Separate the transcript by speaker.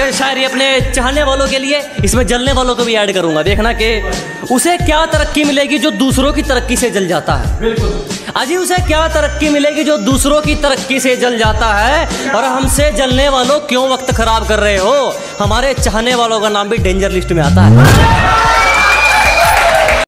Speaker 1: ये शायरी अपने चाहने वालों के लिए, इसमें जलने वालों को भी ऐड करूंगा। देखना कि उसे क्या तरक्की मिलेगी जो दूसरों की तरक्की से जल जाता है।
Speaker 2: बिल्कुल।
Speaker 1: अजी उसे क्या तरक्की मिलेगी जो दूसरों की तरक्की से जल जाता है। और हमसे जलने वालों क्यों वक्त खराब कर रहे हो, हमारे चाहने वालों का नाम भी डेंजर लिस्ट में आता है।